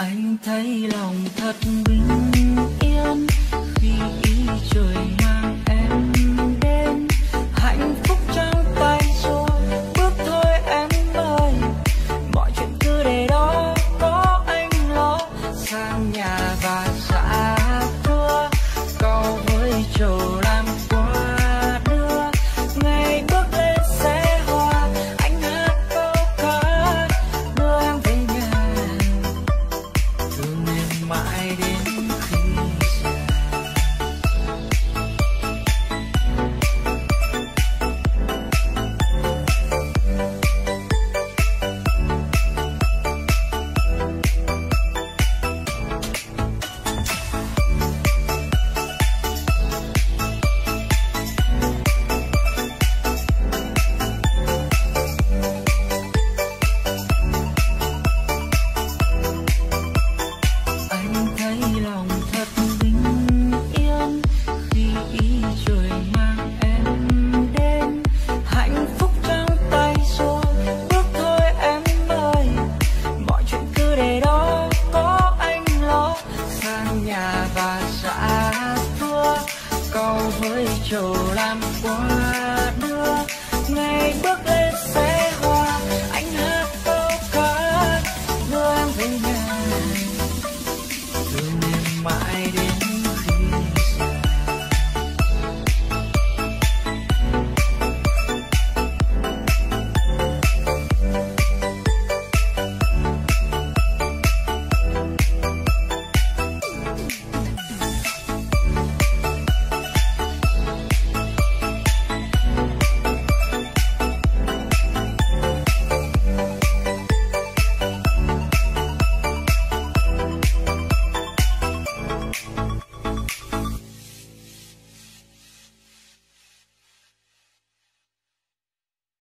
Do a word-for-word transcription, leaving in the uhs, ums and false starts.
Anh thấy lòng thật bình yên khi ý trời mang em đến. Hạnh phúc trong tay rồi, bước thôi em ơi. Mọi chuyện cứ để đó, có anh lo. Sang nhà và dạ thưa, cầu với trầu làm quà đưa. Ngày bước lên xe hoa, anh hát câu ca đưa em về nhà. Thương em mãi đến khi già. Anh thấy lòng thật bình yên khi ý trời mang em đến. Hạnh phúc trong tay rồi, bước thôi em ơi. Mọi chuyện cứ để đó, có anh lo. Sang nhà và dạ thưa, cầu với trầu làm quà